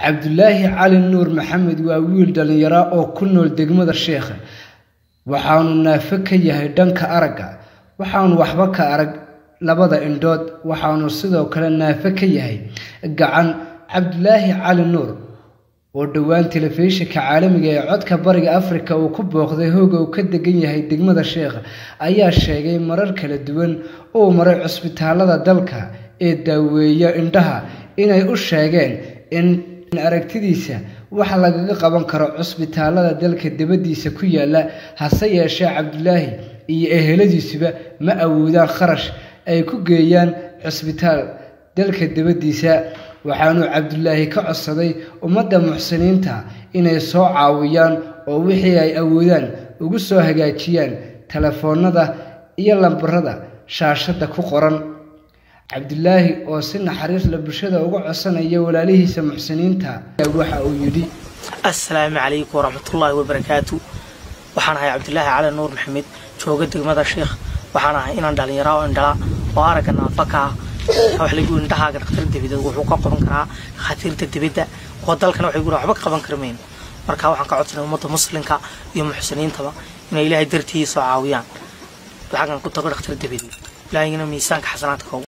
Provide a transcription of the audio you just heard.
Cabdullaahi Cali Nuur Maxamed waa wiil dhalinyaro oo ku nool degmada Sheekh waxaanu naafo ka yahay dhanka aragga waxaanu waxba ka arag labada indhood waxaanu sidoo kale naafo ka yahay gacan Cabdullaahi Cali Nuur oo dhawaan telefishinka caalamiga ee codka bariga Afrika uu ku booqday hooga uu ka degan yahay degmada Sheekh ayaa sheegay marar kala duwan oo maray cusbitaalada dalka ee daaweeya indhaha inay u sheegeen in aragtidiisa waxa lagaga qaban karo cusbitaalada dalka dibadiisa ku yaala hase yeeshee Cabdullaahi iyo eheladiisuba ma awoodaan kharash ay ku geeyaan cusbitaal dalka dibadiisa waxaanu Cabdullaahi ka codsaday ummadda muxsiniinta inay soo caawiyaan oo wixii ay awoodaan ugu soo hagaajiyaan telefoonada iyo lambarada shaashada ku qoran Cabdullaahi oo si naxariis la bulshada uga codsanaya walaalihiisa muxsiniinta waxa uu yiri assalaamu calaykum waraxmatullaahi wabarakaatu waxaan ahay Cabdullaahi Cali Nuur Maxamed jooga degmada Sheekh waxaan ahay inaan dhalinyaro oo indhala oo aragga naafo ka wax lagu indhaha dhakhtar dibadda wuxuu ka qaban karaa khatiirta dibadda oo dalkana waxay waxba ka qaban karmeen marka waxaan ka codsanayaa ummadda muslimka iyo muxsiniintaba inay Ilaahay dartiisa caawiyaan lacagan ku tago dhakhtar dibadda ilaahayna miisaanka xasanaadka